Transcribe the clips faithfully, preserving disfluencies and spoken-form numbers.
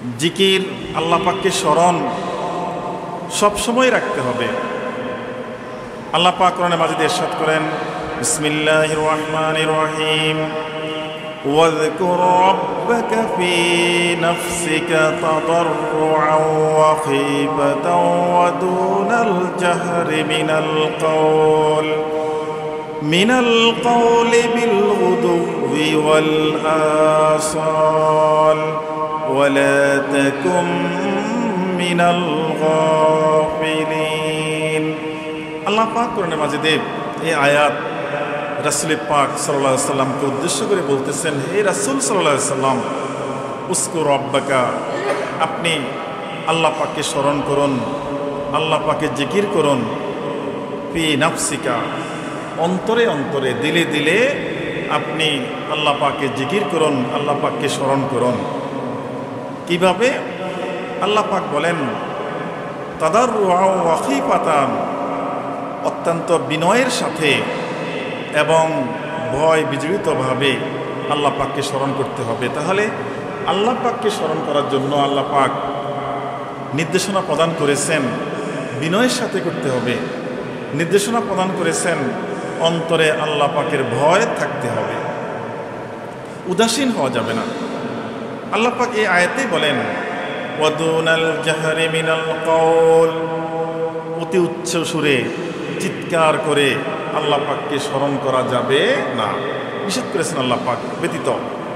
জিকির, আল্লাহ পাককে স্মরণ সবসময় রাখতে হবে। আল্লাহ পাক কোরআনে মাজিদে ইরশাদ করেন, বিসমিল্লাহির রাহমানির রহিম, ওয়াযকুর রাব্বাকা ফী নাফসিকা তাদাররুআন ওয়া খীফাতান ওয়া দুনাল জাহরি মিনাল কওল মিনাল কওলি বিল গুদুওয়ি ওয়াল আসাল ওয়া লা তাকুম মিনাল গাফিলিন। আল্লাহ পাক কোরআনে মাজিদে এই আয়াত রাসূল পাক সাল্লাল্লাহু আলাইহি সাল্লামকে উদ্দেশ্য করে বলতেছেন, হে রাসূল সাল্লাল্লাহু আলাইহি সাল্লাম, উযকুর রাব্বাকা, আপনি আল্লাহ পাককে স্মরণ করুন, আল্লাহ পাকে জিকির করুন, ফি নাফসিকা, অন্তরে অন্তরে, দিলে দিলে আপনি আল্লাহ পাকে জিকির করুন, আল্লাহ পাককে স্মরণ করুন। কিভাবে? আল্লাহ পাক বলেন, তাদাররুআন ওয়া খীফাতান, অত্যন্ত বিনয়ের সাথে এবং ভয় বিজড়িতভাবে আল্লাহ পাককে স্মরণ করতে হবে। তাহলে আল্লাহ পাককে স্মরণ করার জন্য আল্লাহ পাক নির্দেশনা প্রদান করেছেন বিনয়ের সাথে করতে হবে, নির্দেশনা প্রদান করেছেন অন্তরে আল্লাহ পাকের ভয় থাকতে হবে, উদাসীন হওয়া যাবে না। আল্লাহ পাক এই আয়াতেই বলেন, ওয়াদুনাল জাহরি মিনাল কওল, অতি উচ্চ সুরে চিৎকার করে আল্লাহ পাককে স্মরণ করা যাবে না, নিষেধ করেছেন আল্লাহ পাক ব্যতীত।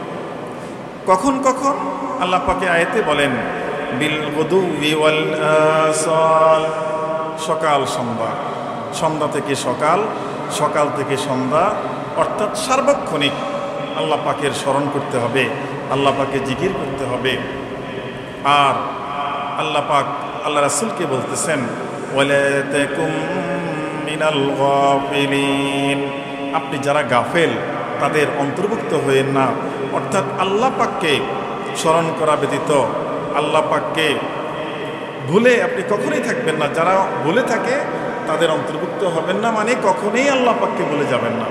কখন কখন আল্লাহ পাকে আয়াতে বলেন, বিল গুদুওয়ি ওয়াল আসাল, সকাল সন্ধ্যা, সন্ধ্যা থেকে সকাল, সকাল থেকে সন্ধ্যা, অর্থাৎ সার্বক্ষণিক আল্লাহ পাকের স্মরণ করতে হবে, আল্লাহ পাকে জিকির করতে হবে। আর আল্লাহ পাক আল্লাহ রাসূলকে বলতেছেন, ওয়ালা তাকুম মিনাল গাফিলিন, আপনি যারা গাফেল তাদের অন্তর্ভুক্ত হয়েন না। অর্থাৎ আল্লাহ পাককে স্মরণ করা ব্যতীত আল্লাহ পাককে ভুলে আপনি কখনোই থাকবেন না। যারা ভুলে থাকে তাদের অন্তর্ভুক্ত হবেন না, মানে কখনোই আল্লাহ পাককে ভুলে যাবেন না।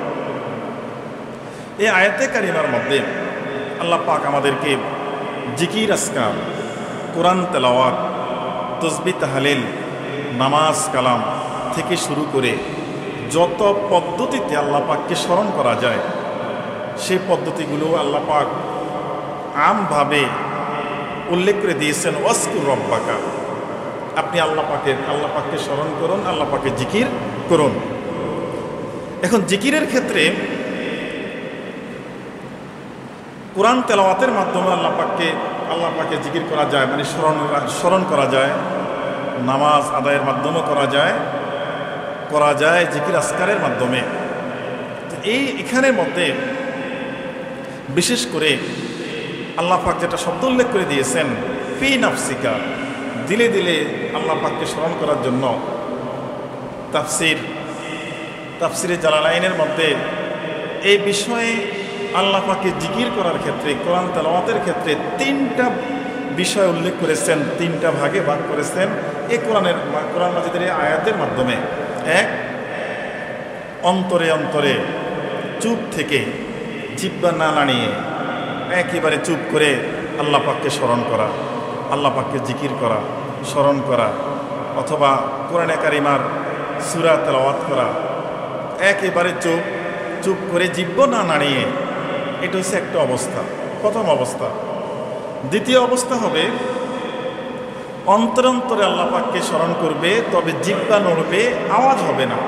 এই আয়াতে কারিমার মধ্যে আল্লাহ পাক আমাদেরকে জিকির, আজকার, কোরআন তেলাওয়াত, তাসবিহ, তাহলিল, নামাজ, কালাম থেকে শুরু করে যত পদ্ধতিতে আল্লাহ পাককে স্মরণ করা যায় সেই পদ্ধতিগুলো আল্লাহ পাক আমভাবে উল্লেখ করে দিয়েছেন। ওয়াজকুর রাব্বাকা, আপনি আল্লাহ পাকের আল্লাহ পাককে স্মরণ করুন, আল্লাহ পাকে জিকির করুন। এখন জিকিরের ক্ষেত্রে কোরআন তেলাওয়াতের মাধ্যমে আল্লাহ পাককে আল্লাহ পাকে জিকির করা যায়, মানে স্মরণ স্মরণ করা যায়। নামাজ আদায়ের মাধ্যমে করা যায়, করা যায় জিকির আজকারের মাধ্যমে। তো এই এখানের মধ্যে বিশেষ করে আল্লাহ পাক যেটা শব্দ উল্লেখ করে দিয়েছেন, ফি নাফসিকা, দিলে দিলে আল্লাহ পাককে স্মরণ করার জন্য, তাফসির তাফসিরে জালালাইনের মধ্যে এই বিষয়ে আল্লাহ পাকে জিকির করার ক্ষেত্রে, কোরআন তেলাওয়াতের ক্ষেত্রে তিনটা বিষয় উল্লেখ করেছেন, তিনটা ভাগে ভাগ করেছেন এই কোরআনের কোরআন মাজিদের এই আয়াতের মাধ্যমে। এক, অন্তরে অন্তরে চুপ থেকে, জিহ্বা না নাড়িয়ে একেবারে চুপ করে আল্লাহ পাককে স্মরণ করা, আল্লাহ পাককে জিকির করা, স্মরণ করা, অথবা কোরআনে কারিমার সূরা তেলাওয়াত করা একেবারে চুপ চুপ করে জিহ্বা না নাড়িয়ে। এটা হচ্ছে একটা অবস্থা, প্রথম অবস্থা। দ্বিতীয় অবস্থা হবে অন্তরে অন্তরে আল্লাহ পাককে স্মরণ করবে, তবে জিহ্বা নড়বে, আওয়াজ হবে না।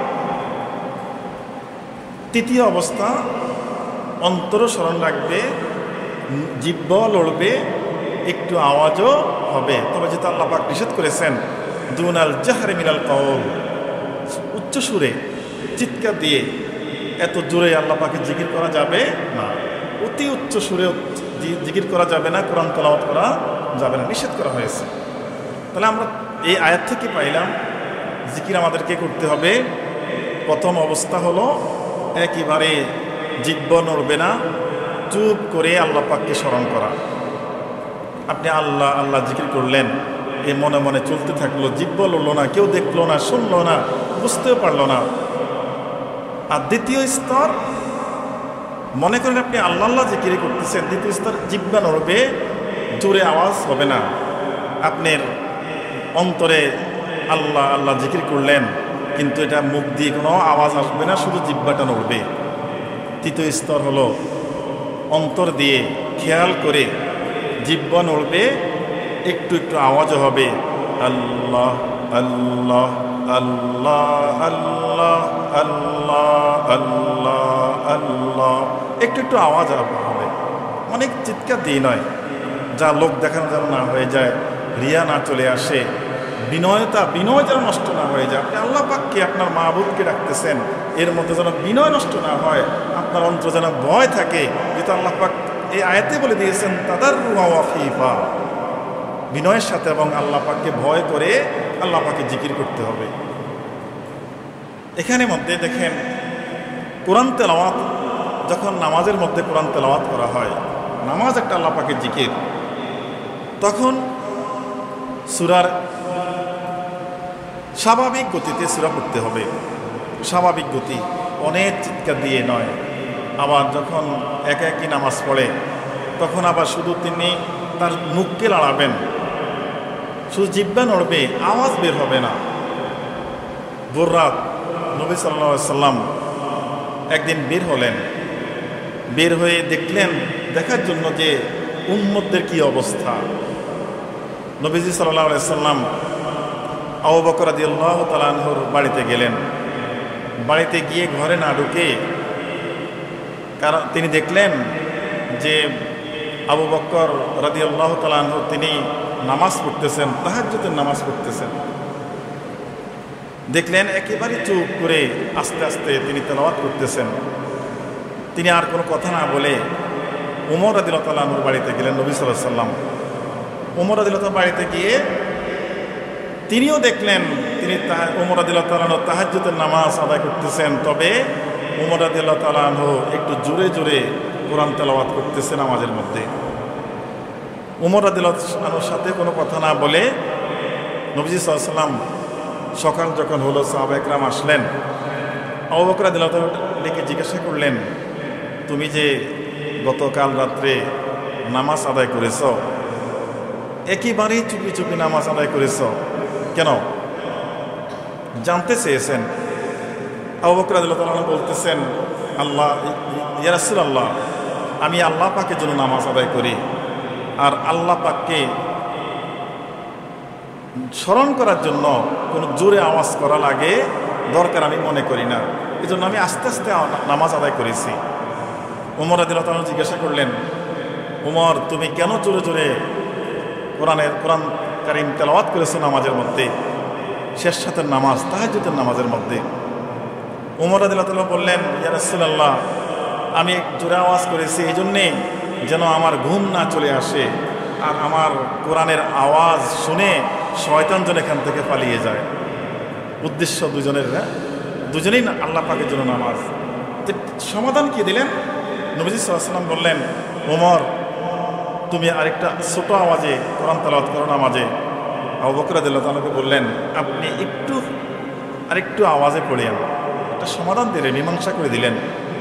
তৃতীয় অবস্থা, অন্তর স্মরণ রাখবে, জিহ্বা লড়বে, একটু আওয়াজও হবে, তবে যেটা আল্লাহ পাক নিষেধ করেছেন, দুনাল জাহরি মিনাল কওল, উচ্চ সুরে চিৎকার দিয়ে এত জোরে আল্লাহ পাকে জিকির করা যাবে না, অতি উচ্চ সুরে জিকির করা যাবে না, কোরআন তেলাওয়াত করা যাবে না, নিষেধ করা হয়েছে। তাহলে আমরা এই আয়াত থেকে পাইলাম জিকির আমাদেরকে করতে হবে। প্রথম অবস্থা হলো একেবারে জিহ্বা নড়বে না, চুপ করে আল্লাহ পাককে স্মরণ করা। আপনি আল্লাহ আল্লাহ জিকির করলেন, এ মনে মনে চলতে থাকলো, জিহ্বা লড়লো না, কেউ দেখলো না, শুনলো না, বুঝতেও পারলো না। আর দ্বিতীয় স্তর, মনে করেন আপনি আল্লাহ আল্লাহ জিকির করতেছেন, দ্বিতীয় স্তর জিহ্বা নড়বে, জোরে আওয়াজ হবে না, আপনার অন্তরে আল্লাহ আল্লাহ জিকির করলেন কিন্তু এটা মুখ দিয়ে কোনো আওয়াজ আসবে না, শুধু জিহ্বাটা নড়বে। তৃতীয় স্তর হলো অন্তর দিয়ে খেয়াল করে জিহ্বা নড়বে, একটু একটু আওয়াজও হবে, আল্লাহ আল্লাহ আল্লাহ আল্লাহ আল্লাহ আল্লাহ আল্লাহ, একটু একটু আওয়াজ হবে, অনেক চিৎকার দিয়ে নয়, যা লোক দেখানো যেন না হয়ে যায়, রিয়া না চলে আসে, বিনয়তা বিনয় যেন নষ্ট না হয়ে যায়। আপনি আল্লাহ পাককে আপনার মাহবুবকে ডাকতেছেন, এর মধ্যে যেন বিনয় নষ্ট না হয়, আপনার অন্তর যেন ভয় থাকে, যেটা আল্লাহ পাক এই আয়াতে বলে দিয়েছেন তাদাররুআ ওয়া খীফা, বিনয়ের সাথে এবং আল্লাহ পাককে ভয় করে আল্লাহ পাককে জিকির করতে হবে। এখানে মধ্যে দেখেন কোরআন তেলাওয়াত, যখন নামাজের মধ্যে কোরআন তেলাওয়াত করা হয়, নামাজ একটা আল্লাহ পাকের জিকির, তখন সূরার স্বাভাবিক গতিতে সূরা পড়তে হবে, স্বাভাবিক গতি, অনেক চিৎকার দিয়ে নয়। আবার যখন একা একই নামাজ পড়ে তখন আবার শুধু তিনি তার মুখকে লড়াবেন, শুধু জিহ্বা নড়বে, আওয়াজ বের হবে না। বুররাত নবী সাল্লাল্লাহু আলাইহি সাল্লাম একদিন বের হলেন, বের হয়ে দেখলেন, দেখার জন্য যে উম্মতদের কি অবস্থা। নবীজি সাল্লাল্লাহু আলাইহি সাল্লাম আবু বকর রাদিয়াল্লাহু তাআলা আনহুর বাড়িতে গেলেন। বাড়িতে গিয়ে ঘরে না ঢুকে কারণ তিনি দেখলেন যে আবু বকর রাদিয়াল্লাহু তাআলা আনহু তিনি নামাজ পড়তেছেন, তাহাজ্জুদের নামাজ পড়তেছেন। দেখলেন একেবারে চুপ করে আস্তে আস্তে তিনি তেলাওয়াত করতেছেন। তিনি আর কোনো কথা না বলে ওমর রাদিয়াল্লাহু তাআলা আনহুর বাড়িতে গেলেন, নবী সাল্লাল্লাহু আলাইহি সাল্লাম। ওমর রাদিয়াল্লাহু তাআলা বাড়িতে গিয়ে তিনিও দেখলেন তিনি ওমর রাদিয়াল্লাহু তাআলা আনহু তাহাজ্জুদের নামাজ আদায় করতেছেন, তবে ওমর রাদিয়াল্লাহু তাআলা আনহু একটু জোরে জোরে কোরআন তেলাওয়াত করতেছে নামাজের মধ্যে। ওমর রাদিয়াল্লাহু আনহুর সাথে কোনো কথা না বলে নবীজি সাল্লাল্লাহু আলাইহি সাল্লাম সকাল যখন হলো, সাহাবা একরাম আসলেন, আবু বকর রাদিয়াল্লাহু তাআলা ডেকে জিজ্ঞাসা করলেন, তুমি যে গতকাল রাত্রে নামাজ আদায় করেছ, একেবারেই চুপি চুপি নামাজ আদায় করেছ কেন? জানতে চেয়েছেন। আবু বকর রাদিয়াল্লাহু তাআলা বলতেছেন, আল্লাহ ইয়া রাসূলুল্লাহ, আমি আল্লাহ পাকের জন্য নামাজ আদায় করি, আর আল্লাহ পাককে স্মরণ করার জন্য কোনো জোরে আওয়াজ করা লাগে দরকার আমি মনে করি না, এই জন্য আমি আস্তে আস্তে নামাজ আদায় করেছি। ওমর রাদিয়াল্লাহু তাআলা জিজ্ঞাসা করলেন, ওমর তুমি কেন জোরে জোরে কোরআনের কোরআন কারীম তেলাওয়াত করেছো নামাজের মধ্যে, শেষ রাতের নামাজ, তাহাজ্জুদের নামাজের মধ্যে? ওমর রাদিয়াল্লাহু তাআলা বললেন, ইয়া রাসূলুল্লাহ, আমি জোরে আওয়াজ করেছি এই জন্যে যেন আমার ঘুম না চলে আসে, আর আমার কোরআনের আওয়াজ শুনে শয়তান যেন এখান থেকে পালিয়ে যায়। উদ্দেশ্য দুজনের, দুজনেই আল্লাহ পাকের জন্য নামাজ। সমাধান কি দিলেন? নবীজি সাল্লাল্লাহু আলাইহি সাল্লাম বললেন, ওমর তুমি আরেকটা ছোট আওয়াজে কোরআন তেলাওয়াত করো নামাজে। আবু বকর রাদিয়াল্লাহু তাআলা বললেন, আপনি একটু আরেকটু আওয়াজে পড়েন। একটা সমাধান দিলেন, মীমাংসা করে দিলেন।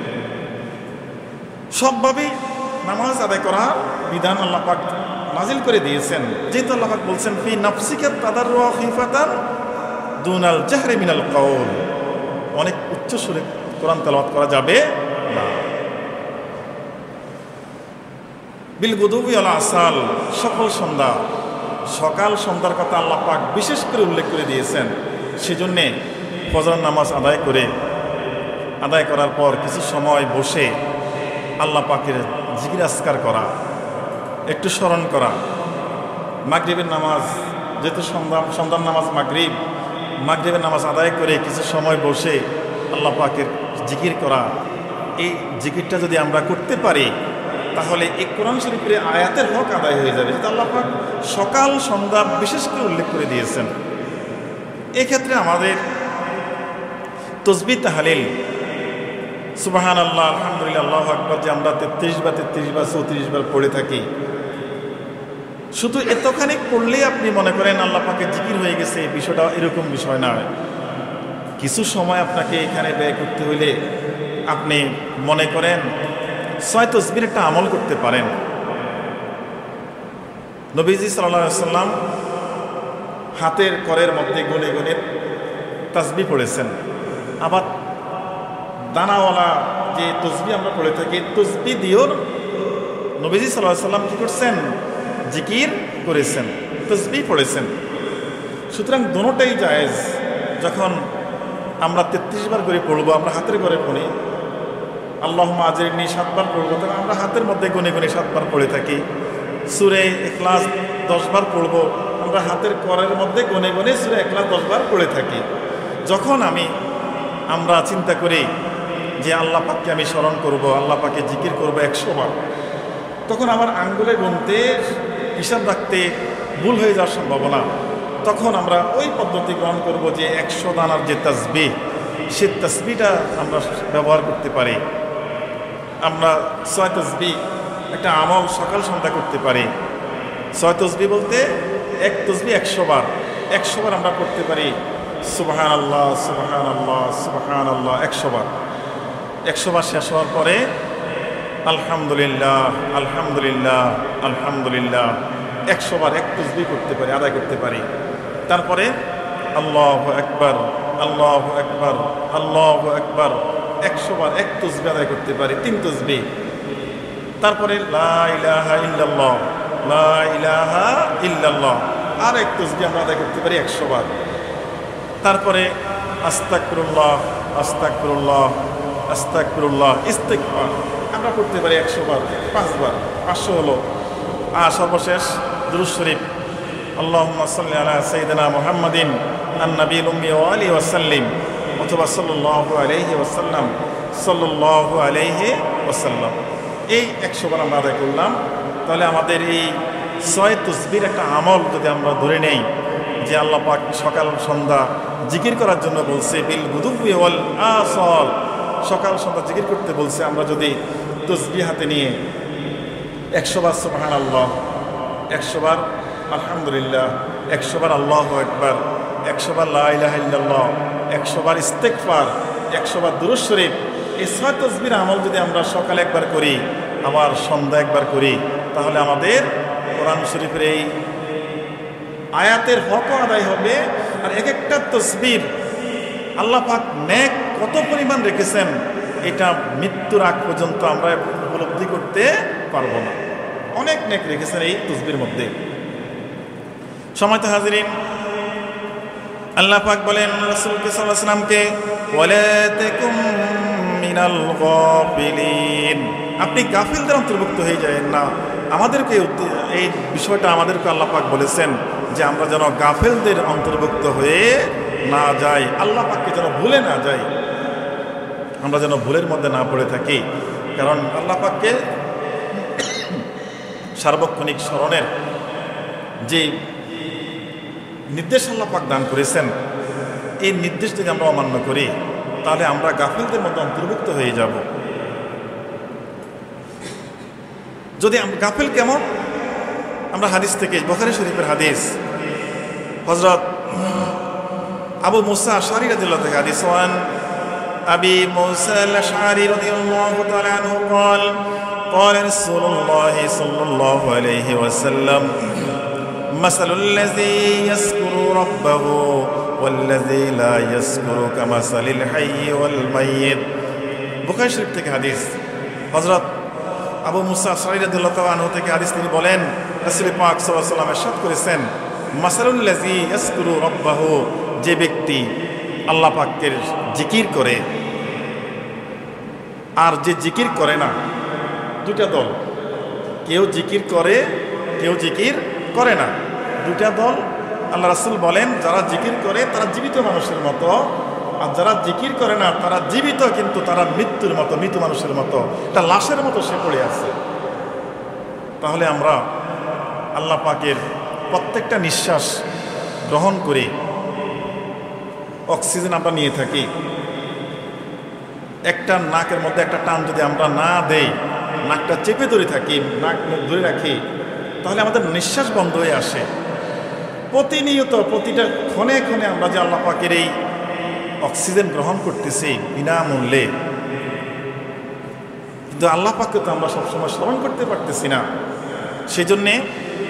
সবভাবেই নামাজ আদায় করার বিধান আল্লাহ পাক নাজিল করে দিয়েছেন, যেহেতু আল্লাহ পাক বলছেন ফি নাফসিকা তাদাররুআ ওয়া খীফাতান দুনাল জাহরি মিনাল কাউল, অনেক উচ্চ সুরে কোরআন তেলাওয়াত করা যাবে না। বিল গুদুবি ওয়াল আসাল, সকল সন্ধ্যা, সকাল সন্ধ্যার কথা আল্লাহ পাক বিশেষ করে উল্লেখ করে দিয়েছেন। সেজন্যে ফজর নামাজ আদায় করে আদায় করার পর কিছু সময় বসে আল্লাহ পাকের জিকির আজকার করা, একটু স্মরণ করা। মাগরিবের নামাজ, যেহেতু সন্ধ্যা সন্ধ্যার নামাজ মাগরিব, মাগরিবের নামাজ আদায় করে কিছু সময় বসে আল্লাহ পাকের জিকির করা, এই জিকিরটা যদি আমরা করতে পারি তাহলে এই কোরআন শরীফের আয়াতের হক আদায় হয়ে যাবে, যেটা আল্লাহ পাক সকাল সন্ধ্যা বিশেষ করে উল্লেখ করে দিয়েছেন। এক্ষেত্রে আমাদের তাসবিহ তাহলিল সুবহানাল্লাহ, আলহামদুলিল্লাহ, আল্লাহু আকবার যে আমরা তেত্রিশ বার তেত্রিশ বার চৌত্রিশ বার পড়ে থাকি, শুধু এতখানি পড়লেই আপনি মনে করেন আল্লাহ পাকের জিকির হয়ে গেছে, এই বিষয়টা এরকম বিষয় নয়। কিছু সময় আপনাকে এখানে ব্যয় করতে হইলে আপনি মনে করেন ছয় তসবির একটা আমল করতে পারেন। নবীজি সাল্লাল্লাহু আলাইহি ওয়াসাল্লাম হাতের করের মধ্যে গুনে গুনে তাসবিহ পড়েছেন। আবার দানাওয়ালা যে তসবিহ আমরা পড়ে থাকি, তসবিহ দিয়েও নবীজি সাল্লাল্লাহু আলাইহি ওয়াসাল্লাম কি করছেন? জিকির করেছেন, তসবিহ পড়েছেন। সুতরাং দোনোটাই জায়েজ। যখন আমরা তেত্রিশ বার করে পড়বো, আমরা হাতের করে পড়ি, আল্লাহুম্মা আজিরনি সাতবার পড়বো, তখন আমরা হাতের মধ্যে গুনে গুনে সাতবার পড়ে থাকি। সূরা ইখলাস দশ বার পড়বো, আমরা হাতের করের মধ্যে গুনে গুনে সূরা ইখলাস দশ বার পড়ে থাকি। যখন আমি আমরা চিন্তা করি যে আল্লাহ পাককে আমি স্মরণ করব, আল্লাহ পাককে জিকির করবো একশো বার, তখন আমার আঙ্গুলে গুনতে হিসাব রাখতে ভুল হয়ে যাওয়ার সম্ভাবনা। তখন আমরা ওই পদ্ধতি গ্রহণ করব যে একশো দানার যে তাসবিহ, সে তাসবিহটা আমরা ব্যবহার করতে পারি। আমরা ছয় তাসবিহ একটা আমল সকাল সন্ধ্যা করতে পারি। ছয় তাসবিহ বলতে এক তাসবিহ একশো বার, একশো বার আমরা করতে পারি সুবহানাল্লাহ সুবহানাল্লাহ সুবহানাল্লাহ একশো বার। একশো বার শেষ হওয়ার পরে আলহামদুলিল্লাহ আলহামদুলিল্লাহ আলহামদুলিল্লাহ একশো বার এক তাসবিহ করতে পারি, আদায় করতে পারি। তারপরে আল্লাহু আকবার আল্লাহু আকবার আল্লাহু আকবার একশো বার এক তাসবিহ আদায় করতে পারি, তিন তাসবিহ। তারপরে লা ইলাহা ইল্লাল্লাহ লা ইলাহা ইল্লাল্লাহ আর এক তাসবিহ আমরা আদায় করতে পারি একশো বার। তারপরে আস্তাগফিরুল্লাহ আস্তাগফিরুল্লাহ আস্তাগফিরুল্লাহ ইস্তিগফার আমরা করতে পারি একশো বার, পাঁচবার, পাঁচশো হলো। আর সর্বশেষ দুরূদ শরীফ, আল্লাহুম্মা সাল্লি আলা সাইয়্যিদিনা মুহাম্মাদিন আন-নাবিয়্যিল উম্মি ওয়া আলিহি ওয়া সাল্লিম, অথবা সাল্লাল্লাহু আলাইহি ওয়াসাল্লাম সাল্লাল্লাহু আলাইহি ওয়াসাল্লাম। এই একশো বার আমরা আদায় করলাম। তাহলে আমাদের এই ছয় তাসবিহর একটা আমল যদি আমরা ধরে নেই যে আল্লাহ পাক সকাল সন্ধ্যা জিকির করার জন্য বলছে, বিল গুদুব্বি ওয়াল আসাল, সকাল সন্ধ্যা জিকির করতে বলছে। আমরা যদি তাসবিহ হাতে নিয়ে একশো বার সুবহানাল্লাহ, একশো বার আলহামদুলিল্লাহ, একশো বার আল্লাহু আকবার, একশো বার লা ইলাহা ইল্লাল্লাহ, একশো বার ইস্তিগফার, একশো বার দুরূদ শরীফ, এই ছয় তাসবিহর আমল যদি আমরা সকালে একবার করি, আবার সন্ধ্যা একবার করি, তাহলে আমাদের কোরআন শরীফের এই আয়াতের হকও আদায় হবে। আর এক একটা তাসবিহ আল্লাহ পাক নেক কত পরিমাণ রেখেছেন, এটা মৃত্যুর আগ পর্যন্ত আমরা উপলব্ধি করতে পারবো না। অনেক নেক রেখেছেন এই তাসবিহর মধ্যে। সময়ত হাজিরিন, আল্লাহ পাক বলেন রাসূলকে সাল্লাল্লাহু আলাইহি ওয়াসাল্লামকে, ওয়ালা তাকুম মিনাল গাফিলিন, আপনি গাফিলদের অন্তর্ভুক্ত হয়ে যাবেন না। আমাদেরকে এই বিষয়টা আমাদেরকে আল্লাহ পাক বলেছেন যে আমরা যেন গাফিলদের অন্তর্ভুক্ত হয়ে না যাই, আল্লাহ পাককে যেন ভুলে না যাই, আমরা যেন ভুলের মধ্যে না পড়ে থাকি। কারণ আল্লাহ পাককে সার্বক্ষণিক স্মরণের যে নির্দেশ আল্লাহ পাক দান করেছেন, এই নির্দেশ যদি আমরা অমান্য করি তাহলে আমরা গাফিলদের মধ্যে অন্তর্ভুক্ত হয়ে যাব। যদি গাফিল কেমন, আমরা হাদিস থেকে, বুখারী শরীফের হাদিস, হযরত আবু মুসা আশআরী রাদিয়াল্লাহু থেকে হাদিস, ওয়ান আবি মুসা আল-আশআরী রাদিয়াল্লাহু তাআলা আনহু قال قال رسول الله صلى الله عليه وسلم مثل الذي يذكر ربه والذي لا يذكر كمثل الحي والميت। বুখারী শরীফ থেকে হাদিস, হযরত আবু মুসা আশআরী রাদিয়াল্লাহু তাআলা আনহু থেকে হাদিস, তিনি বলেন রাসূল পাক সাল্লাল্লাহু আলাইহি ওয়াসাল্লাম ইরশাদ করেছেন, মাসালুল লাযী ইয়াযকুরু রাব্বাহু, যে ব্যক্তি আল্লাহ পাকের জিকির করে আর যে জিকির করে না, দুটা দল, কেউ জিকির করে কেউ জিকির করে না, দুটা দল। আল্লাহ রাসূল বলেন যারা জিকির করে তারা জীবিত মানুষের মতো, আর যারা জিকির করে না তারা জীবিত কিন্তু তারা মৃত্যুর মতো, মৃত মানুষের মতো, একটা লাশের মতো সে পড়ে আছে। তাহলে আমরা আল্লাহ পাকের প্রত্যেকটা নিঃশ্বাস গ্রহণ করি, অক্সিজেন আমরা নিয়ে থাকি, একটা নাকের মধ্যে একটা টান যদি আমরা না দেই, নাকটা চেপে ধরে থাকি, নাক মুখ ধরে রাখি, তাহলে আমাদের নিঃশ্বাস বন্ধ হয়ে আসে। প্রতিনিয়ত প্রতিটা ক্ষণে ক্ষণে আমরা যে আল্লাহ পাকের এই অক্সিজেন গ্রহণ করতেছি বিনামূল্যে, কিন্তু আল্লাহ পাককে তো আমরা সবসময় স্মরণ করতে পারতেছি না। সেই জন্যে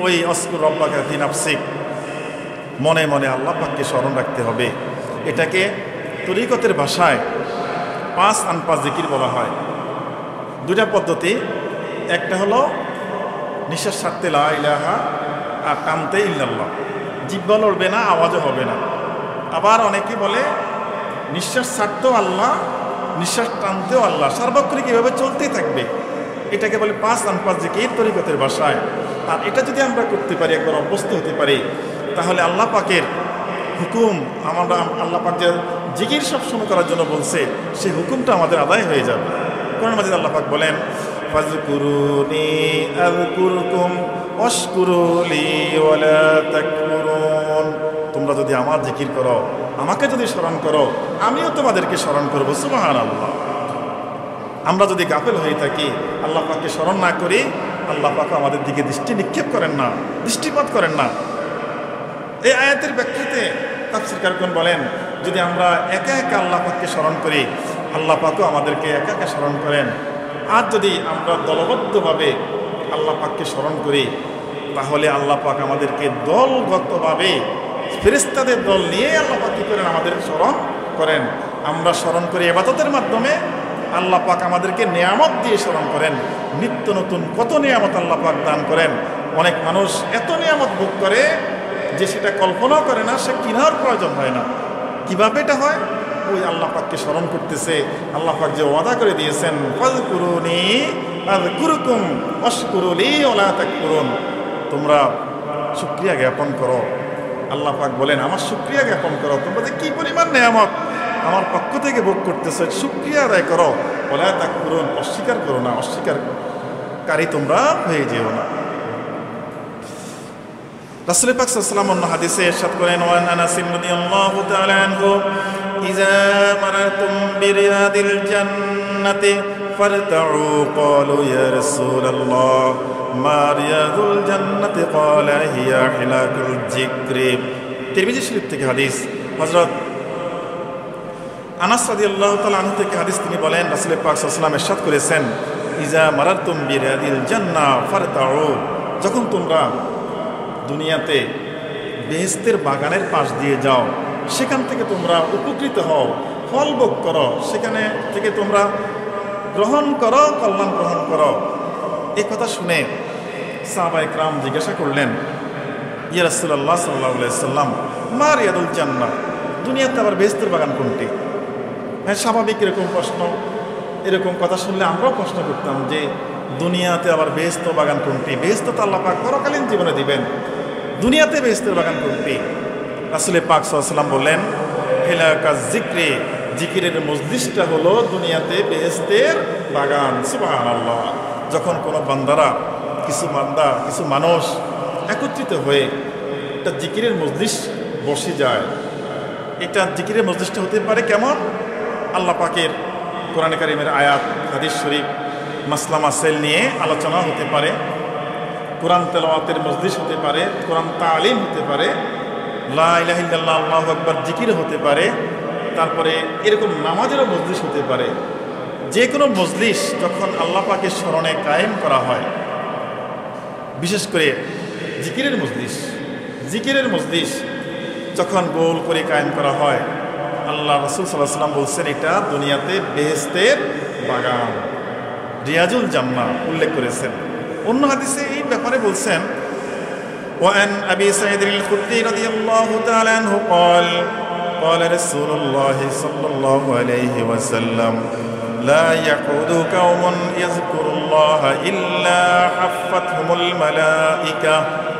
ওই অস্কুর রব্বাকা ফি নাফসিক, মনে মনে আল্লাহ পাককে স্মরণ রাখতে হবে। এটাকে তরিকতের ভাষায় পাঁচ আনপাঁচ জিকির বলা হয়। দুটা পদ্ধতি, একটা হলো নিঃশ্বাস ছাড়তে লা ইলাহা আর টানতে ইল্লাল্লাহ, জিহ্বা লড়বে না, আওয়াজও হবে না। আবার অনেকে বলে নিঃশ্বাস ছাড়তেও আল্লাহ, নিঃশ্বাস টানতেও আল্লাহ, সার্বক্ষণিক এভাবে চলতেই থাকবে। এটাকে বলে পাঁচ আনপাঁচ জিকির তরিকতের ভাষায়। আর এটা যদি আমরা করতে পারি, একবার অভ্যস্ত হতে পারি, তাহলে আল্লাহ পাকের হুকুম, আমরা আল্লাহ পাক যে জিকির সবসময় করার জন্য বলছে, সেই হুকুমটা আমাদের আদায় হয়ে যাবে। কোরআন মাজিদে আল্লাহ পাক বলেন ফাযকুরুনি আযকুরকুম ওয়াশকুরুলি ওয়ালা তাকফুরুন, তোমরা যদি আমার জিকির করো, আমাকে যদি স্মরণ করো, আমিও তোমাদেরকে স্মরণ করবো। সুবহানাল্লাহ। আমরা যদি গাফেল হয়ে থাকি, আল্লাহ পাককে স্মরণ না করি, আল্লাহ পাক আমাদের দিকে দৃষ্টি নিক্ষেপ করেন না, দৃষ্টিপাত করেন না। এই আয়াতের ব্যাখ্যাতে তাফসীরকারগণ বলেন, যদি আমরা একা একা আল্লাহ পাককে স্মরণ করি, আল্লাহ পাকও আমাদেরকে একা একা স্মরণ করেন। আর যদি আমরা দলবদ্ধভাবে আল্লাহ পাককে স্মরণ করি, তাহলে আল্লাহ পাক আমাদেরকে দলগতভাবে ফেরেশতাদের দল নিয়ে আল্লাহ পাক কি করেন, আমাদের স্মরণ করেন। আমরা স্মরণ করি ইবাদতের মাধ্যমে, আল্লাহ পাক আমাদেরকে নেয়ামত দিয়ে স্মরণ করেন। নিত্য নতুন কত নেয়ামত আল্লাহ পাক দান করেন। অনেক মানুষ এত নেয়ামত ভোগ করে যে সেটা কল্পনাও করে না, সে কিনার প্রয়োজন হয় না। কিভাবে এটা হয়? ওই আল্লাহ পাককে স্মরণ করতেছে। আল্লাহ পাক যে ওয়াদা করে দিয়েছেন, ফাযকুরুনি আযকুরকুম ওয়াশকুরুলি ওয়ালা তাকফুরুন, তোমরা শুকরিয়া জ্ঞাপন করো। আল্লাহ পাক বলেন, আমার শুকরিয়া জ্ঞাপন করো, তোমরা যে কি পরিমাণ নেয়ামত আমার পক্ষ থেকে ভোগ করতেছে, শুকরিয়া আদায় করো। ওয়ালা তাকফুরুন, অস্বীকার করো না, অস্বীকারী তোমরা হয়ে যেও না। রাসূল পাক সাল্লাল্লাহু আলাইহি ওয়াসাল্লাম অন্য হাদিসে ইরশাদ করেন, ওয়ান আনাস রাদিয়াল্লাহু তাআলা আনহু ইযা মারাতুম বিরিয়াদিল জান্নাতি ফারতাউ ক্বালু ইয়া রাসূলুল্লাহ মা রিয়াদুল জান্নাতি ক্বালা হিয়া হিলাকুল যিকরি। তিরমিজি শরীফ থেকে হাদিস। হযরত আনাস রাদিয়াল্লাহু তাআলা আনহু থেকে হাদিস, তিনি বলেন, রাসূল পাক সাল্লাল্লাহু আলাইহি ওয়াসাল্লাম ইরশাদ করেছেন, ইযা মারাতুম বিরিয়াদিল জান্নাহ ফারতাউ, যখন তোমরা দুনিয়াতে বেহেশতের বাগানের পাশ দিয়ে যাও, সেখান থেকে তোমরা উপকৃত হও, ফল ভোগ করো, সেখানে থেকে তোমরা গ্রহণ করো, কল্যাণ গ্রহণ করো। এই কথা শুনে সাহাবায়ে কেরাম জিজ্ঞাসা করলেন, ইয়া রাসূলুল্লাহ সাল্লাল্লাহু আলাইহি ওয়াসাল্লাম মা রিয়াদুল জান্নাহ, দুনিয়াতে আবার বেহেশতের বাগান কোনটি? হ্যাঁ, স্বাভাবিক এরকম প্রশ্ন, এরকম কথা শুনলে আমরাও প্রশ্ন করতাম যে দুনিয়াতে আবার বেহেশত বাগান কোনটি? বেহেশত তো আল্লাহ পাক পরকালীন জীবনে দিবেন, দুনিয়াতে বেহেশতের বাগান কোনটি? রাসূল পাক সাল্লাল্লাহু আলাইহি ওয়াসাল্লাম বললেন, হিলাকাজ যিকরি, জিকিরের মজলিসটা হলো দুনিয়াতে বেহেশতের বাগান। সুবহানাল্লাহ। যখন কোনো বান্দারা, কিছু বান্দা, কিছু মানুষ একত্রিত হয়ে একটা জিকিরের মজলিস বসে যায়, এটা জিকিরের মজলিসটা হতে পারে কেমন? আল্লাহ পাকের কোরআনে কারিমের আয়াত, হাদিস শরীফ, মাসলা মাসাইল নিয়ে আলোচনা হতে পারে, কোরআন তেলাওয়াতের মজলিস হতে পারে, কোরআন তালিম হতে পারে, লা ইলাহা ইল্লাল্লাহ আল্লাহু আকবার জিকির হতে পারে, তারপরে এরকম নামাজেরও মজলিস হতে পারে। যে কোনো মজলিস যখন আল্লাহ পাকের স্মরণে কায়েম করা হয়, বিশেষ করে জিকিরের মজলিস, জিকিরের মজলিস যখন গোল করে কায়েম করা হয়, আল্লাহ রাসূল সাল্লাল্লাহু আলাইহি ওয়াসাল্লাম বলছেন, এটা দুনিয়াতে বেহেশতের বাগান, রিয়াজুল জান্নাহ উল্লেখ করেছেন। অন্য হাদিসে এই ব্যাপারে বলছেন, ওয়ান আবি সাঈদ আল-খুদরি রাদিয়াল্লাহু তাআলা আনহু قال قال رسول الله صلى الله عليه وسلم لا يقعد قوم يذكر الله إلا حفتهم الملائكة।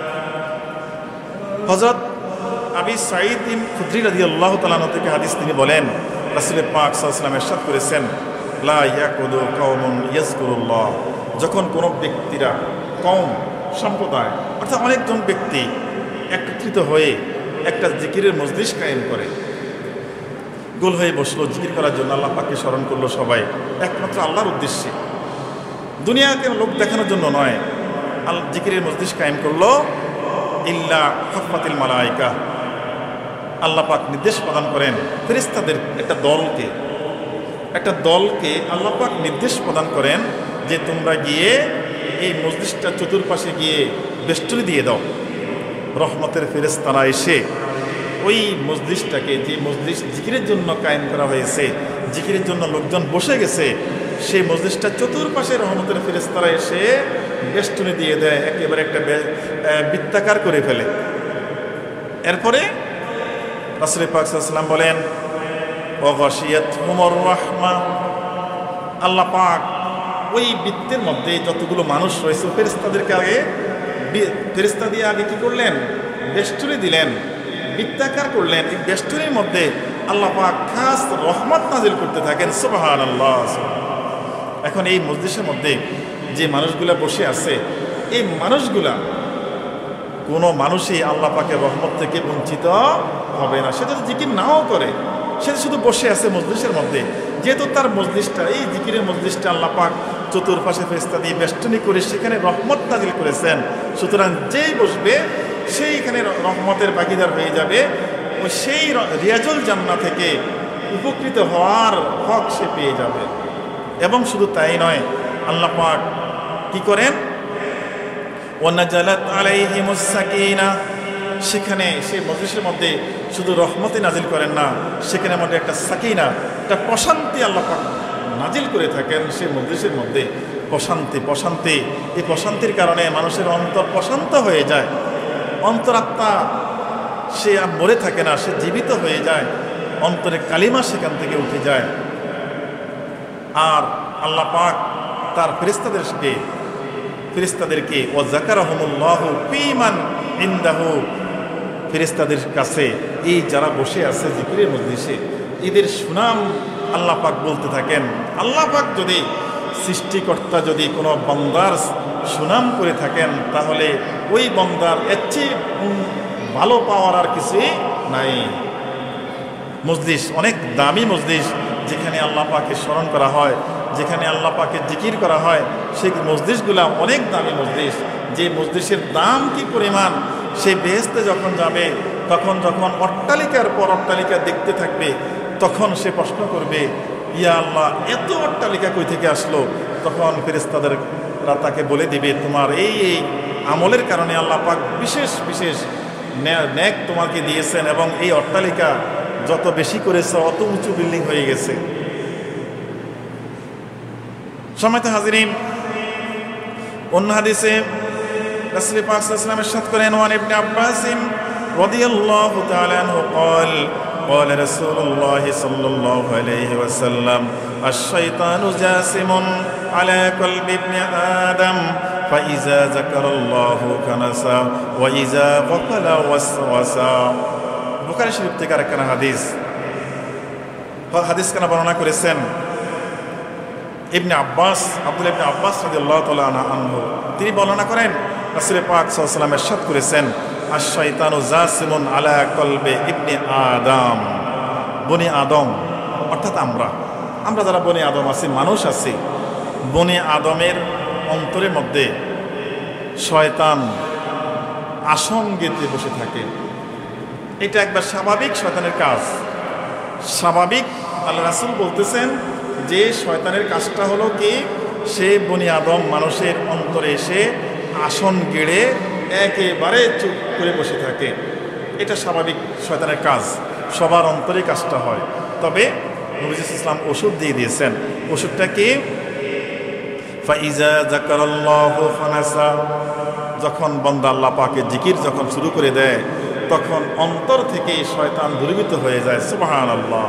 হযরত আবি সাঈদ আল-খুদরি রাদিয়াল্লাহু তাআলা আনহু থেকে হাদিস, তিনি বলেন, রাসূল পাক সাল্লাল্লাহু আলাইহি ওয়াসাল্লাম ইরশাদ করেছেন, লা ইয়াকুদু কওমুন ইয়াযকুরুল্লাহ, যখন কোনো ব্যক্তিরা, কওম সম্প্রদায় অর্থাৎ অনেকজন ব্যক্তি একত্রিত হয়ে একটা জিকিরের মজলিস কায়েম করে, গোল হয়ে বসলো জিকির করার জন্য, আল্লাহ পাককে স্মরণ করলো সবাই একমাত্র আল্লাহর উদ্দেশ্যে, দুনিয়াকে লোক দেখানোর জন্য নয়, আল্লাহ জিকিরের মজলিস কায়েম করলো, ইল্লা হাফাতিল মালাইকা, আল্লাহ পাক নির্দেশ প্রদান করেন ফেরেশতাদের একটা দলকে, একটা দলকে আল্লাহ পাক নির্দেশ প্রদান করেন যে তোমরা গিয়ে এই মজলিসটা চতুর্পাশে গিয়ে বেষ্টনী দিয়ে দাও। রহমতের ফেরেশতারা এসে ওই মজলিসটাকে, যে মজলিস জিকিরের জন্য কায়েম করা হয়েছে, জিকিরের জন্য লোকজন বসে গেছে, সেই মজলিসটা চতুর্পাশে রহমতের ফেরেশতারা এসে বেষ্টনী দিয়ে দেয়, একেবারে একটা বৃত্তাকার করে ফেলে। এরপরে রাসূল পাক সাল্লাল্লাহু আলাইহি ওয়াসাল্লাম বলেন, ওয়াগাশিয়াতহুমুর রাহমা, আল্লাহ পাক ওই বৃত্তের মধ্যে যতগুলো মানুষ রয়েছে ফেরেশতাদেরকে আগে ফেরেশতা দিয়ে আগে কি করলেন, বেষ্টনী দিলেন, বৃত্তাকার করলেন। এই বেষ্টনীর মধ্যে আল্লাহ পাক খাস রহমত নাজিল করতে থাকেন। সুবহানাল্লাহ। এখন এই মজলিসের মধ্যে যে মানুষগুলা বসে আছে, এই মানুষগুলা কোনো মানুষই আল্লাহ পাকের রহমত থেকে বঞ্চিত হবে না। সে যদি জিকির নাও করে, সে শুধু বসে আছে মজলিসের মধ্যে, যেহেতু তার মজলিসটা, এই জিকিরের মজলিসটা আল্লাহ পাক চতুর্পাশে ফেরেশতা দিয়ে বেষ্টনী করে সেখানে রহমত নাজিল করেছেন, সুতরাং যেই বসবে সেইখানে রহমতের ভাগীদার হয়ে যাবে, ও সেই রিয়াজুল জান্নাহ থেকে উপকৃত হওয়ার হক সে পেয়ে যাবে। এবং শুধু তাই নয়, আল্লাহ পাক কি করেন, ওয়ানাজালাত আলাইহিমুস সাকিনাহ, সেখানে সেই মজলিসের মধ্যে শুধু রহমতে নাজিল করেন না, সেখানে মধ্যে একটা সাকিনা, একটা প্রশান্তি আল্লাহ পাক নাজিল করে থাকেন সেই মজলিসের মধ্যে। প্রশান্তি প্রশান্তি এই প্রশান্তির কারণে মানুষের অন্তর প্রশান্ত হয়ে যায়, অন্তরাত্মা সে আর মরে থাকে না, সে জীবিত হয়ে যায়, অন্তরে কালিমা সেখান থেকে উঠে যায়। আর আল্লাহ পাক তার ফেরেশতাদেরকে ফেরেশতাদেরকে ওয়া যাকারাহুমুল্লাহু ফীমান ইনদাহু, ফেরেশতাদের কাছে এই যারা বসে আছে জিকিরের মজলিসে, এদের সুনাম আল্লাহ পাক বলতে থাকেন। আল্লাহ পাক যদি, সৃষ্টিকর্তা যদি কোনো বান্দার সুনাম করে থাকেন, তাহলে ওই বান্দার এর চেয়ে ভালো পাওয়ার আর কিছুই নাই। মজলিস অনেক দামি মজলিস, যেখানে আল্লাহ পাকে স্মরণ করা হয়, যেখানে আল্লাহ পাকে জিকির করা হয়, সেই মজলিসগুলা অনেক দামি মজলিস। যে মজলিসের দাম কি পরিমাণ, সে বেহেশতে যখন যাবে, তখন যখন অট্টালিকার পর অট্টালিকা দেখতে থাকবে, তখন সে প্রশ্ন করবে, ইয়া আল্লাহ, এত অট্টালিকা কই থেকে আসলো? তখন ফেরেশতাদেররা তাকে বলে দিবে, তোমার এই এই আমলের কারণে আল্লাহ পাক বিশেষ বিশেষ নেক তোমাকে দিয়েছেন, এবং এই অট্টালিকা যত বেশি করেছে অত উঁচু বিল্ডিং হয়ে গেছে। সম্মানিত হাজিরিন, অন্য হাদিসে রাসূল পাক সাল্লাল্লাহু আলাইহি ওয়াসাল্লাম ইরশাদ করেন, ওয়ান ইবনে আব্বাস রাদিয়াল্লাহু তাআলা আনহু قال قال رسول الله صلى الله عليه وسلم الشيطان جاسم على قلب ابن آدم فإذا ذكر الله كنس وإذا غفل وسوس। বুখারী শরীফ থেকে আরেকখানা হাদিস, হাদিস কেন বর্ণনা করেছেন ইবনে আব্বাস, আব্দুল্লাহ ইবনে আব্বাস রাদিয়াল্লাহু তাআলা আনহু। তিনি বর্ণনা করেন, রাসূল পাক সাল্লাল্লাহু আলাইহি ওয়াসাল্লাম ইরশাদ করেছেন, আশ-শাইতানু জাসিমুন আলা কলবে ইবনে আদম, বনি আদম অর্থাৎ আমরা আমরা যারা বনি আদম আছি, মানুষ আছি, বনি আদমের অন্তরের মধ্যে শয়তান আসন গেঁথে বসে থাকে। এটা একবার স্বাভাবিক শয়তানের কাজ, স্বাভাবিক। আল্লাহ রাসূল বলতেছেন যে শয়তানের কাজটা হলো কি, সে বনি আদম মানুষের অন্তরে এসে আসন গেড়ে একেবারে চুপ করে বসে থাকে। এটা স্বাভাবিক শয়তানের কাজ, সবার অন্তরে কাজটা হয়। তবে নবী সাল্লাল্লাহু আলাইহি ওয়াসাল্লাম ওষুধ দিয়ে দিয়েছেন। ওষুধটা কি? ফাইজা যাকারাল্লাহু ফানাসা, যখন বান্দা আল্লাহ পাকের জিকির যখন শুরু করে দেয়, তখন অন্তর থেকে শয়তান দূরীভূত হয়ে যায়। সুবহানাল্লাহ।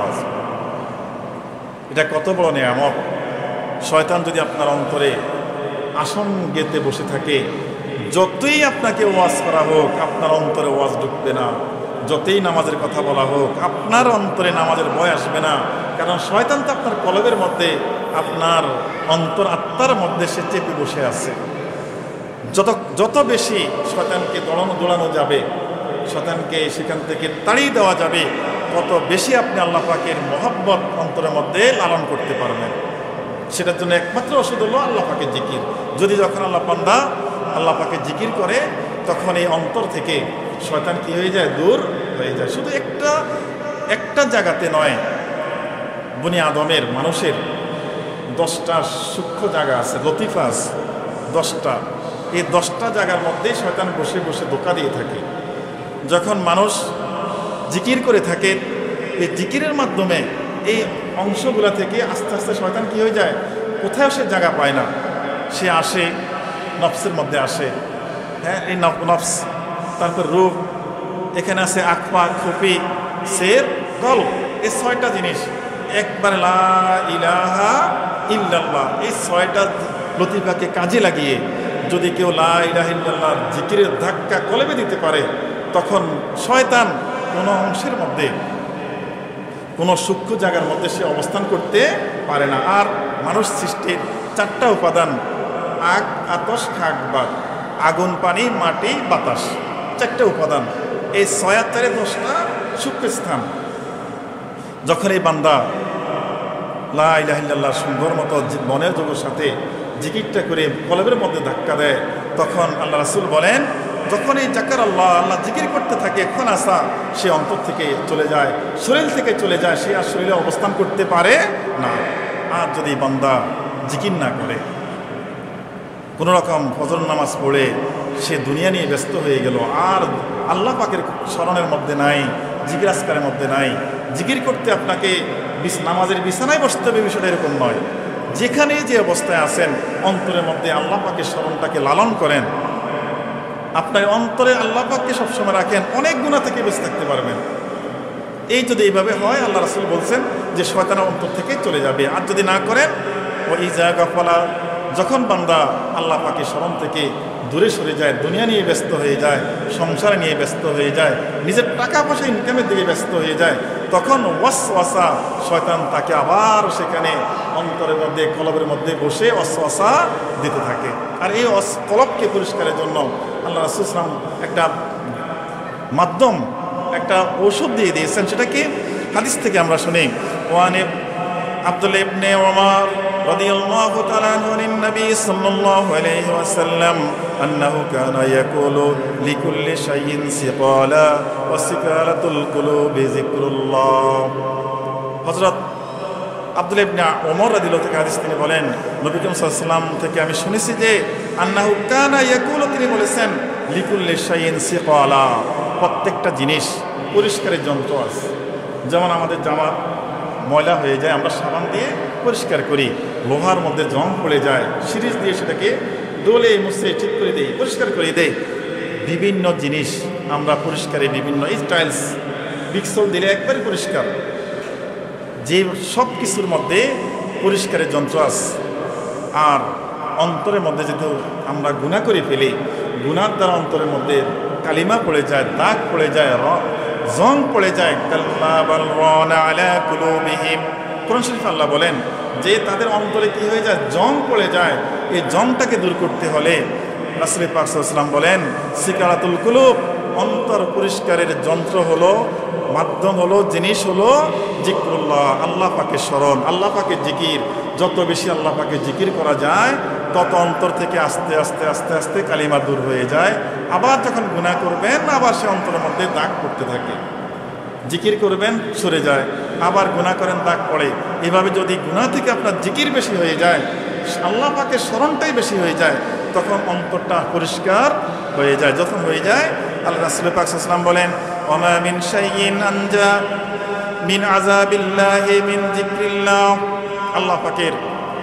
এটা কত বড় নিয়ামত! শয়তান যদি আপনার অন্তরে আসন গেঁথে বসে থাকে, যতই আপনাকে ওয়াজ করা হোক, আপনার অন্তরে ওয়াজ ঢুকবে না। যতই নামাজের কথা বলা হোক, আপনার অন্তরে নামাজের ভয় আসবে না। কারণ শয়তান তো আপনার কলবের মধ্যে, আপনার অন্তর আত্মার মধ্যে সে চেপে বসে আছে। যত যত বেশি শয়তানকে দৌড়ানো দৌড়ানো যাবে, শয়তানকে সেখান থেকে তাড়িয়ে দেওয়া যাবে, তত বেশি আপনি আল্লাহ পাকের মহব্বত অন্তরের মধ্যে লালন করতে পারবেন। সেটার জন্য একমাত্র ওষুধ হলো আল্লাহ পাকের জিকির। যদি যখন আল্লাহ বান্দা আল্লাহ পাকের জিকির করে, তখন এই অন্তর থেকে শয়তান কি হয়ে যায়? দূর হয়ে যায়। শুধু একটা একটা জায়গাতে নয়, বনি আদমের মানুষের দশটা সূক্ষ্ম জায়গা আছে, লতিফা আছে দশটা। এই দশটা জায়গার মধ্যেই শয়তান বসে বসে ধোঁকা দিয়ে থাকে। যখন মানুষ জিকির করে থাকে, এই জিকিরের মাধ্যমে এই অংশগুলো থেকে আস্তে আস্তে শয়তান কি হয়ে যায়, কোথাও সে জায়গা পায় না, সে আসে নফসের মধ্যে আসে। হ্যাঁ, এই নফস, তারপর রূপ, এখানে আছে আকফা, খুপি, সের, গল, এই ছয়টা জিনিস একবার লা ইলাহা ইল্লাল্লাহ এই ছয়টা লতিফাকে কাজে লাগিয়ে যদি কেউ লা ইলাহা ইল্লাল্লাহর জিকিরের ধাক্কা কলবে দিতে পারে, তখন শয়তান কোনো অংশের মধ্যে, কোনো সূক্ষ্ম জায়গার মধ্যে সে অবস্থান করতে পারে না। আর মানুষ সৃষ্টির চারটা উপাদান, আগ, আতস, খাক, বাক, আগুন, পানি, মাটি, বাতাস, চারটা উপাদান। এই ছয়াত্তরে দশটা সূক্ষ্ম স্থান। যখন এই বান্দা লা ইলাহা ইল্লাল্লাহ সুন্দর মতো মনের যোগের সাথে জিকিরটা করে কলবের মধ্যে ধাক্কা দেয়, তখন আল্লাহ রাসূল বলেন, যখন এই জাকার আল্লাহ আল্লাহ জিকির করতে থাকে, এখন আসা সে অন্তর থেকে চলে যায়, শরীর থেকে চলে যায়, সে আর শরীরে অবস্থান করতে পারে না। আর যদি বান্দা জিকির না করে, কোনো রকম ফজর নামাজ পড়ে সে দুনিয়া নিয়ে ব্যস্ত হয়ে গেল, আর আল্লাহ পাকের স্মরণের মধ্যে নাই, জিকির আজকারের মধ্যে নাই। জিকির করতে আপনাকে নামাজের বিছানায় বসতে হবে, বিষয়টা এরকম নয়। যেখানে যে অবস্থায় আছেন, অন্তরের মধ্যে আল্লাহ পাকের স্মরণটাকে লালন করেন, আপনার অন্তরে আল্লাহ পাককে সবসময় রাখেন, অনেক গুনাহ থেকে বেঁচে থাকতে পারবেন। এই যদি এইভাবে হয়, আল্লাহ রাসূল বলছেন যে শয়তানের অন্তর থেকে চলে যাবে। আর যদি না করেন, ও এই জায়গা ফলা, যখন বান্দা আল্লাহ পাকের স্মরণ থেকে দূরে সরে যায়, দুনিয়া নিয়ে ব্যস্ত হয়ে যায়, সংসার নিয়ে ব্যস্ত হয়ে যায়, নিজের টাকা পয়সা ইনকামের দিকে ব্যস্ত হয়ে যায়, তখন ওয়াসওয়াসা, শয়তান তাকে আবার সেখানে অন্তরের মধ্যে, কলবের মধ্যে বসে ওয়াসওয়াসা দিতে থাকে। আর এই কলবকে পরিষ্কারের জন্য আল্লাহ রাসূল সাল্লাল্লাহু আলাইহি ওয়াসাল্লাম একটা মাধ্যম, একটা ঔষধ দিয়ে দিয়েছেন। সেটা কি? হাদিস থেকে আমরা শুনি, ওয়ানে আব্দুল্লাহ ইবনে ওমর রাদিয়াল্লাহু তাআলা আনহু আন নবী সাল্লাল্লাহু আলাইহি ওয়াসাল্লাম আন্নাহু কানা ইয়াকুলু লিকুল্লি শাইইন সিকালা ওয়া সিকালাতুল কুলুবি যিকরুল্লাহ। হযরত আব্দুল্লাহ ইবনে ওমর রাদিয়াল্লাহু থেকে হাদিস তিনি বলেন, নবী করিম সাল্লাল্লাহু আলাইহি ওয়াসাল্লাম থেকে আমি শুনেছি যে আন্নাহু কানা ইয়াকুলু, তিনি বলেছেন, লিকুল্লি শাইইন সিকালা, প্রত্যেকটা জিনিস পরিষ্কারের যন্ত্র আছে। যেমন আমাদের জামা ময়লা হয়ে যায়, আমরা সাবান দিয়ে পরিষ্কার করি, লোহার মধ্যে জং পড়ে যায়, সিরিজ দিয়ে সেটাকে ডলে মুছে ঠিক করে দেই, পরিষ্কার করে দেই। বিভিন্ন জিনিস আমরা পরিষ্কারে বিভিন্ন স্টাইলস, বিক্সল দিলে একবারে পরিষ্কার। যে সব কিছুর মধ্যে পরিষ্কারের যন্ত্র আছে। আর অন্তরের মধ্যে যেহেতু আমরা গুনাহ করে ফেলি, গুনার দ্বারা অন্তরের মধ্যে কালিমা পড়ে যায়, দাগ পড়ে যায়, জং পড়ে যায়। কাল্লা বাল রানা আলা কুলুবিহিম, কোরআন শরীফে আল্লাহ বলেন যে তাদের অন্তরে কি হয়ে যায়, জং পড়ে যায়। এই জংটাকে দূর করতে হলে রাসূল পাক সাল্লাল্লাহু আলাইহি ওয়াসাল্লাম বলেন, সিকারাতুল কুলুব, অন্তর পরিষ্কারের যন্ত্র হলো, মাধ্যম হলো, জিনিস হলো জিকরুল্লাহ, আল্লাহ পাকের স্মরণ, আল্লাহ পাকের জিকির। যত বেশি আল্লাহ পাকের জিকির করা যায়, তত অন্তর থেকে আস্তে আস্তে আস্তে আস্তে কালিমা দূর হয়ে যায়। আবার যখন গুনাহ করবেন, আবার সে অন্তরের মধ্যে দাগ পড়তে থাকে। জিকির করবেন, সরে যায়, আবার গুনাহ করেন, দাগ পড়ে। এভাবে যদি গুনাহ থেকে আপনার জিকির বেশি হয়ে যায়, আল্লাহ পাকের স্মরণটাই বেশি হয়ে যায়, তখন অন্তরটা পরিষ্কার হয়ে যায়। যখন হয়ে যায়, আল্লাহ রাসূল পাক সাল্লাল্লাহু আলাইহি ওয়াসাল্লাম বলেন, ওমা মিন শাইইন আনজা মিন আযাবিল্লাহি মিন যিকরিল্লাহ, আল্লাহ পাকের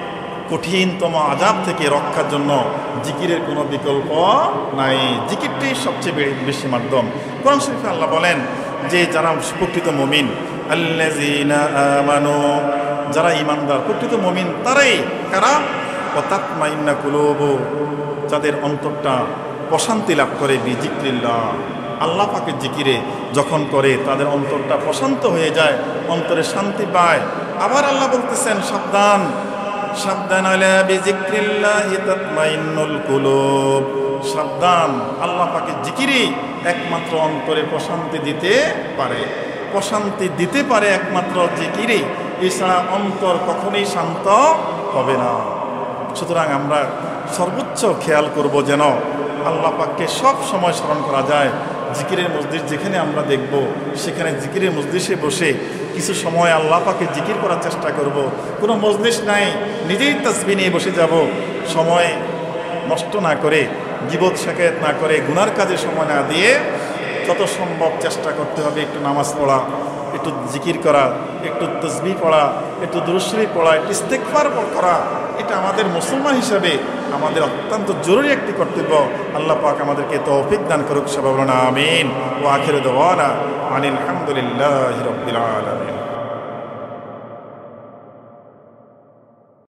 কঠিনতম আযাব থেকে রক্ষার জন্য জিকিরের কোনো বিকল্প নাই। জিকিরটাই সবচেয়ে বেশি মাধ্যম। কোরআন শরীফে আল্লাহ বলেন যে যারা প্রকৃত মুমিন, আল্লাযীনা আমানু, যারা ঈমানদার প্রকৃত মুমিন তারাই কারা, ওয়া তাতমাইন্না কুলুবু, যাদের অন্তরটা প্রশান্তি লাভ করে বিজিক্রিল্লাহ, আল্লাহ পাকের জিকিরে যখন করে তাদের অন্তরটা প্রশান্ত হয়ে যায়, অন্তরে শান্তি পায়। আবার আল্লাহ বলতেছেন, সাবধান সাবধান, আলা বিজিক্রিল্লাহি তাতমাইন্নুল কুলুব, সাবধান, আল্লাহ পাকের জিকিরই একমাত্র অন্তরে প্রশান্তি দিতে পারে। প্রশান্তি দিতে পারে একমাত্র জিকিরই, এছাড়া অন্তর কখনোই শান্ত হবে না। সুতরাং আমরা সর্বোচ্চ খেয়াল করব যেন আল্লাহ পাককে সব সময় স্মরণ করা যায়। জিকিরের মজলিস যেখানে আমরা দেখব, সেখানে জিকিরের মজলিসে বসে কিছু সময় আল্লাহ পাকে জিকির করার চেষ্টা করব। কোনো মজলিস নাই, নিজেই তাসবিহ নিয়ে বসে যাব, সময় নষ্ট না করে গীবত শেখায়ত না করে, গুনার কাজে সময় না দিয়ে যত সম্ভব চেষ্টা করতে হবে একটু নামাজ পড়া, একটু জিকির করা, একটু তসবিহ পড়া, একটু দুরূদ শরীফ পড়া, একটু ইস্তেগফার করা। এটা আমাদের মুসলমান হিসেবে আমাদের অত্যন্ত জরুরি একটি কর্তব্য। আল্লাহ পাক আমাদেরকে তৌফিক দান করুক। সবাই বলুন আমিন। ওয়া আখিরু দাওয়ানা আনিল হামদুলিল্লাহি রাব্বিল আলামিন।